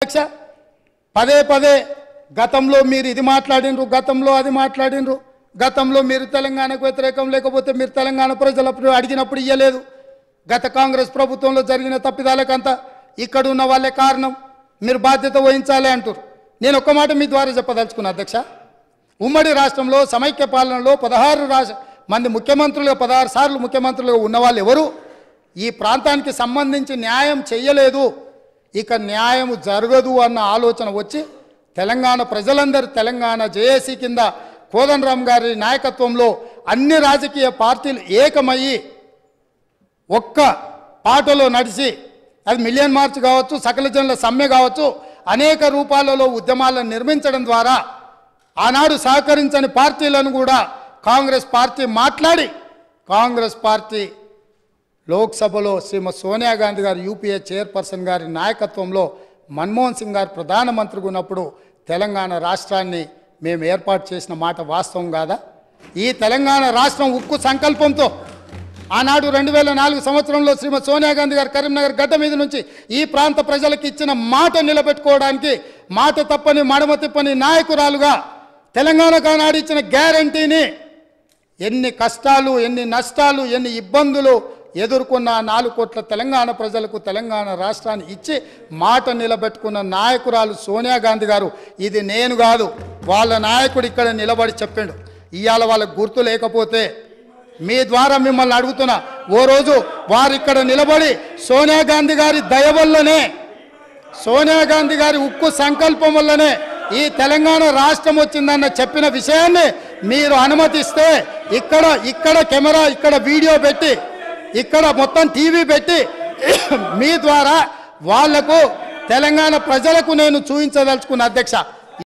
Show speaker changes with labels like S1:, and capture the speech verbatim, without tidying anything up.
S1: అధ్యక్ష పదే పదే గతంలో మీరు ఇది మాట్లాడినరు గతంలో అది మాట్లాడినరు గతంలో మీరు తెలంగాణకు వ్యతిరేకం లేకపోతే మీరు తెలంగాణ ప్రజలు అడిగినప్పుడు ఇయ్యలేదు గత కాంగ్రెస్ ప్రభుత్వంలో జరిగిన తప్పిదాలకంతా ఇక్కడ ఉన్న వాళ్ళే కారణం మీరు బాధ్యత వహించాలి అంటారు నేను ఒక్క మాట మీ ద్వారా చెప్పదలుచుకున్నా అధ్యక్ష ఉమ్మడి రాష్ట్రంలో సమైక్య పాలనలో పదహారు రాష్ట్ర మంది ముఖ్యమంత్రులుగా పదహారు సార్లు ముఖ్యమంత్రులుగా ఉన్నవాళ్ళు ఎవరు ఈ ప్రాంతానికి సంబంధించి న్యాయం చేయలేదు ఇక న్యాయం జరగదు అన్న ఆలోచన వచ్చి తెలంగాణ ప్రజలందరూ తెలంగాణ జేఏసీ కింద కోదండరామ్ గారి నాయకత్వంలో అన్ని రాజకీయ పార్టీలు ఏకమయ్యి ఒక్క పాటలో నడిచి అది మిలియన్ మార్చ్ కావచ్చు సకల జనుల సమ్మె కావచ్చు అనేక రూపాలలో ఉద్యమాలను నిర్మించడం ద్వారా ఆనాడు సహకరించని పార్టీలను కూడా కాంగ్రెస్ పార్టీ మాట్లాడి కాంగ్రెస్ పార్టీ లోక్సభలో శ్రీమతి సోనియా గాంధీ గారు యూపీఏ చైర్పర్సన్ గారి నాయకత్వంలో మన్మోహన్ సింగ్ గారు ప్రధానమంత్రిగా ఉన్నప్పుడు తెలంగాణ రాష్ట్రాన్ని మేము ఏర్పాటు చేసిన మాట వాస్తవం కాదా ఈ తెలంగాణ రాష్ట్రం ఉక్కు సంకల్పంతో ఆనాడు రెండు వేల నాలుగు సంవత్సరంలో శ్రీమతి సోనియా గాంధీ గారు కరీంనగర్ గడ్డ మీద నుంచి ఈ ప్రాంత ప్రజలకు ఇచ్చిన మాట నిలబెట్టుకోవడానికి మాట తప్పని మడమ తిప్పని నాయకురాలుగా తెలంగాణకు ఆనాడు ఇచ్చిన గ్యారంటీని ఎన్ని కష్టాలు ఎన్ని నష్టాలు ఎన్ని ఇబ్బందులు ఎదుర్కొన్న నాలుగు కోట్ల తెలంగాణ ప్రజలకు తెలంగాణ రాష్ట్రాన్ని ఇచ్చి మాట నిలబెట్టుకున్న నాయకురాలు సోనియా గాంధీ గారు ఇది నేను కాదు వాళ్ళ నాయకుడు ఇక్కడ నిలబడి చెప్పిండు ఇవాళ వాళ్ళకు గుర్తు లేకపోతే మీ ద్వారా మిమ్మల్ని అడుగుతున్నా ఓ రోజు వారు ఇక్కడ నిలబడి సోనియా గాంధీ గారి దయ వల్లనే సోనియా గాంధీ గారి ఉక్కు సంకల్పం వల్లనే ఈ తెలంగాణ రాష్ట్రం వచ్చిందన్న చెప్పిన విషయాన్ని మీరు అనుమతిస్తే ఇక్కడ ఇక్కడ కెమెరా ఇక్కడ వీడియో పెట్టి ఇక్కడ మొత్తం టీవీ పెట్టి మీ ద్వారా వాళ్లకు తెలంగాణ ప్రజలకు నేను చూపించదలుచుకున్న అధ్యక్ష